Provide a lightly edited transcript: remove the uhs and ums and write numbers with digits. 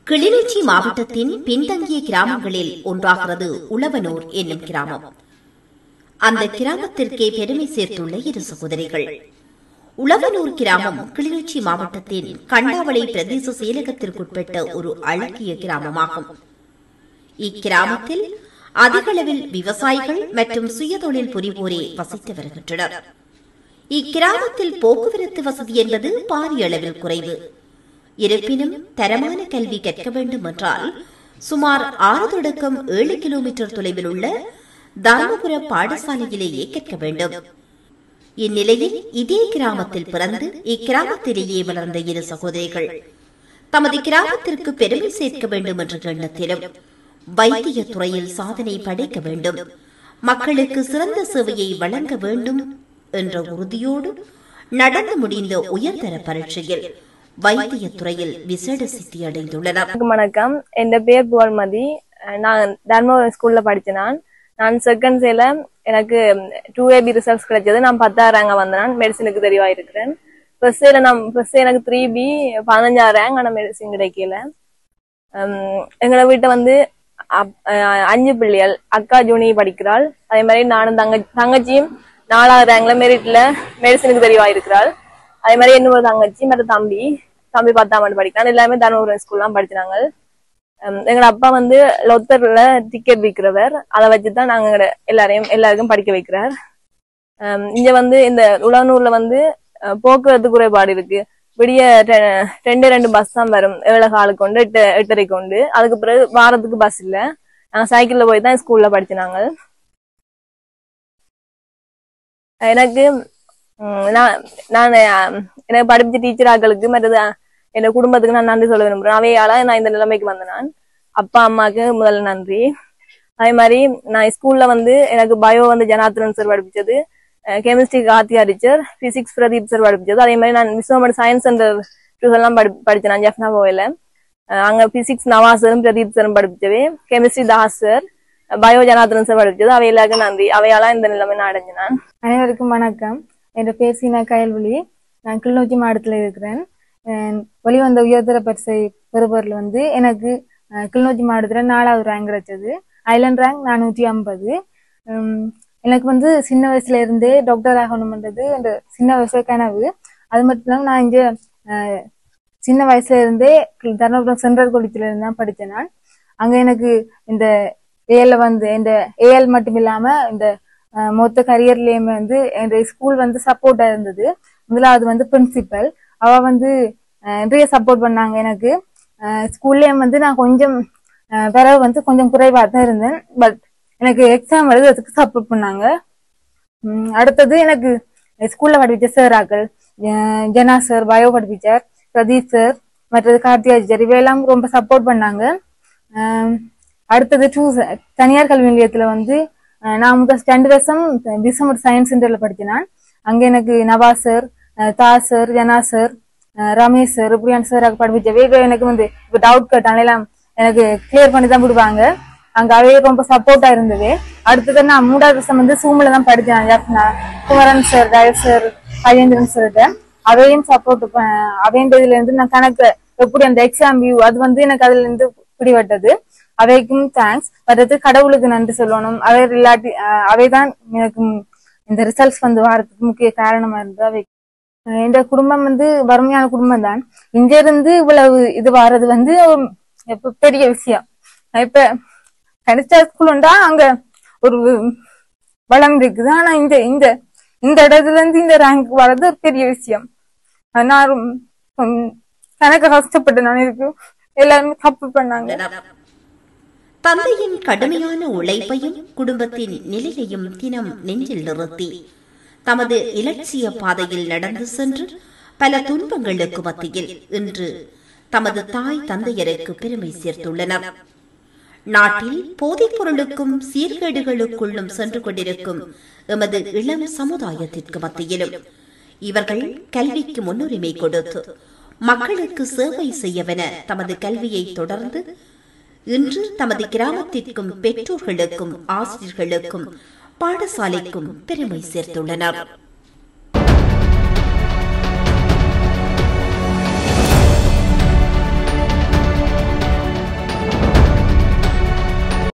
கிளிநொச்சி மாவட்டத்தின் பின்தங்கிய கிராமங்களில் ஒன்றாகிறது உழவனூர் என்னும் கிராமம். அந்த கிராமத்திற்கே பெருமை சேர்த்துள்ள இரு சகோதரிகள். உழவனூர் கிராமம் கிளிநொச்சி மாவட்டத்தின் கண்டாவளை பிரதேச செயலகத்திற்குட்பட்ட ஒரு அழகிய கிராமமாகும். இக்கிராமத்தில் அதிகளவில் விவசாயிகள் மற்றும் சுயதொழில் புரிவோரே வசித்து வருகின்றனர். இக்கிராமத்தில் போக்குவரத்து வசதி என்பது பாரிய அளவில் குறைவு. இருப்பினும் தரமான கல்வி கற்க வேண்டும் என்றால் சுமார் 6 தொடக்கம் 7 கிலோமீட்டர் தொலைவில் உள்ள தர்மபுர பாடசாலையிலேயே கற்க வேண்டும். இந்நிலையில் இதே கிராமத்தில் பிறந்து இக்கிராமத்திலேயே வளர்ந்த இரு சகோதரிகள் தமது கிராமத்திற்கு பெருமை சேர்க்க வேண்டும் என்ற எண்ணத்திலும் வைத்திய துறையில் சாதனை படைக்க வேண்டும், மக்களுக்கு சிறந்த சேவையை வழங்க வேண்டும் என்ற உறுதியோடு நடந்து முடிந்த உயர்தர பரீட்சையில் வைத்திய துறையில் விசேட சித்தி அடைந்துள்ளனர். வணக்கம், என் பேர் புவல்மதி. நான் தர்மபுரம் ஸ்கூல்ல படிச்சேன். நான் செகண்ட் சேல எனக்கு 2AB ரிசல்ட்ஸ் கிடைச்சது. நான் 10ஆம் ரேங்க் வந்தேன். மெடிசனுக்கு தெரிவாயிருக்கிறேன். ஃபர்ஸ்ட் எனக்கு 3B 15ஆம் ரேங்க். ஆனா மெடிசன் கிடைக்கல. எங்களை வீட்டை வந்து 5 பிள்ளைகள். அக்கா ஜூனி படிக்கிறாள். அதே மாதிரி நானும் தங்கச்சியும் 4ஆம் ரேங்க்ல மெரிட்ல மெடிசனுக்கு தெரிவாயிருக்கிறாள். அதே மாதிரி இன்னொரு தங்கச்சி மற்ற தம்பி 10ஆம் ஆண்டு படிக்கிறான். எல்லாமே தர்மபுரம் ஸ்கூல்லாம் படிச்சாங்க. எங்க அப்பா வந்து லொத்தர்ல டிக்கெட் விற்கிறவர். அதை வச்சுதான் நாங்க எல்லாருக்கும் படிக்க வைக்கிறார். இங்க வந்து இந்த உழவனூர்ல வந்து போக்குவரத்து குறைபாடு இருக்கு. விடிய 2 பஸ் தான் வரும். 7 காலுக்கு கொண்டு 8:30 கொண்டு. அதுக்கு பிறகு வாரத்துக்கு பஸ் இல்ல. நாங்க சைக்கிள்ல போய் தான் ஸ்கூல்ல படிச்சினாங்க. எனக்கு எனக்கு படிச்ச டீச்சராக்களுக்கு மற்றது என் குடும்பத்துக்கு நான் நன்றி சொல்ல விரும்புறேன். அவையால நான் இந்த நிலைமைக்கு வந்தேன். நான் அப்பா அம்மாவுக்கு முதல்ல நன்றி. அதே மாதிரி நான் ஸ்கூல்ல வந்து எனக்கு பயோ வந்து ஜனார்த்தனன் சார் படிப்பிச்சது, chemistry Karthiya teacher, physics Pradeep sir படிப்பிச்சது. அதே மாதிரி நான் விஸ்வமட் சயின்ஸ் சென்டர் எல்லாம் படிச்சேன் ஜெஃப்னா கோயில. அங்க பிசிக்ஸ் நவாஸ் சாரும் பிரதீப் சாரும் படிப்பிச்சவே, chemistry Das sir, bio Janarthanan sir படிப்பிச்சது. அவை எல்லாருக்கும் நன்றி. அவையால இந்த நிலைமை நான் அடைஞ்சேன். நான் அனைவருக்கும் வணக்கம். என் பேர் சீனா கயல்வழி. நான் கிளிநொச்சி மாவட்டத்தில் இருக்கிறேன். வெளிவந்த உயர்தர பரிசை பெறுபவர்கள் வந்து எனக்கு கிளிநொச்சி மாவட்டத்துல 4வது ரேங்க் கிடைச்சது. Island rank 450. எனக்கு வந்து சின்ன வயசுல இருந்தே டாக்டர் ஆகணும்ன்றது இந்த சின்ன வயசுல கனவு. அது மட்டும் இல்லாம நான் இங்க சின்ன வயசுல இருந்தே தர்மபுரம் சென்ட்ரல் காலேஜ்ல இருந்து தான் படித்தேன். நான் அங்க எனக்கு இந்த ஏஎல்ல வந்து இந்த ஏஎல் மட்டும் இல்லாம இந்த மொத்த கரியர்லயுமே வந்து என் ஸ்கூல் வந்து சப்போர்ட்டா இருந்தது. முதலாவது வந்து பிரின்சிபல் அவ வந்து நிறைய சப்போர்ட் பண்ணாங்க. எனக்கு ஸ்கூல்லயும் வந்து நான் கொஞ்சம் பிறகு வந்து கொஞ்சம் குறைவா தான் இருந்தேன். பட் எனக்கு எக்ஸாம் எழுதுறதுக்கு சப்போர்ட் பண்ணாங்க. அடுத்தது எனக்கு ஸ்கூல்ல படிப்பிச்ச சாராக்கள் ஜனா சார் பயோ படிப்பிச்சார், பிரதீப் சார், மற்றது கார்த்தியா டீச்சர் இவையெல்லாம் ரொம்ப சப்போர்ட் பண்ணாங்க. அடுத்தது தனியார் கல்வி நிலையத்துல வந்து நான் முதல் 2 வருஷம் விஸ்வமட் சயின்ஸ் சென்டர்ல படிச்சேன். அங்க எனக்கு Nawaz sir, Das sir, Jana sir, Ramesh sir, இப்படியான சார் படிப்பிச்சவே எனக்கு வந்து இப்ப டவுட் கேட்டாலும் எல்லாம் எனக்கு கிளியர் பண்ணி தான் விடுவாங்க. அங்க அவையே ரொம்ப சப்போர்ட்டா இருந்தது. அடுத்தது நான் 3வது வருஷம் வந்து சூம்ல தான் படிச்சேன். குமரன் சார், டயர் சார், கஜேந்திரன் சார்கிட்ட அவையும் சப்போர்ட் அவைன்றதுல இருந்து நான் கணக்கு எப்படி அந்த எக்ஸாம் வியூ அது வந்து எனக்கு அதுல இருந்து பிடிபட்டது. அவைக்கும் தேங்க்ஸ். அடுத்து கடவுளுக்கு நன்றி சொல்லணும். அவைதான் எனக்கு இந்த ரிசல்ட்ஸ் வந்து வாரத்துக்கு முக்கிய காரணமா இருந்தது. அவை என் குடும்பம் வந்து வறுமையான குடும்பம் தான். இங்க இருந்து இவ்வளவு இது வர்றது வந்து பெரிய விஷயம். இப்ப கனிஷ்டா ஸ்கூல் உண்டா அங்க ஒரு வளம் இருக்குது. ஆனா இந்த இடத்துல இருந்து இந்த ரேங்க் வர்றது ஒரு பெரிய விஷயம். நான் கணக்கு கஷ்டப்பட்டு நான் இருக்கு எல்லாருமே தப்பு பண்ணாங்க. தந்தையின் கடுமையான உழைப்பையும் குடும்பத்தின் நிலையையும் தினம் நெஞ்சில் நிறுத்தி தமது இலட்சிய பாதையில் நடந்து சென்று பல துன்பங்களுக்கு மத்தியில் இன்று தமது தாய் தந்தையருக்கு பெருமை சேர்த்துள்ளனர். நாட்டில் போதைப் பொருளுக்கும் சீர்கேடுகளுக்குள்ளும் சென்று கொண்டிருக்கும் எமது இளம் சமுதாயத்திற்கு மத்தியிலும் இவர்கள் கல்விக்கு முன்னுரிமை கொடுத்து மக்களுக்கு சேவை செய்யவென தமது கல்வியை தொடர்ந்து இன்று தமது கிராமத்திற்கும் பெற்றோர்களுக்கும் ஆசிரியர்களுக்கும் பாடசாலைக்கும் பெருமை சேர்த்துள்ளனர்.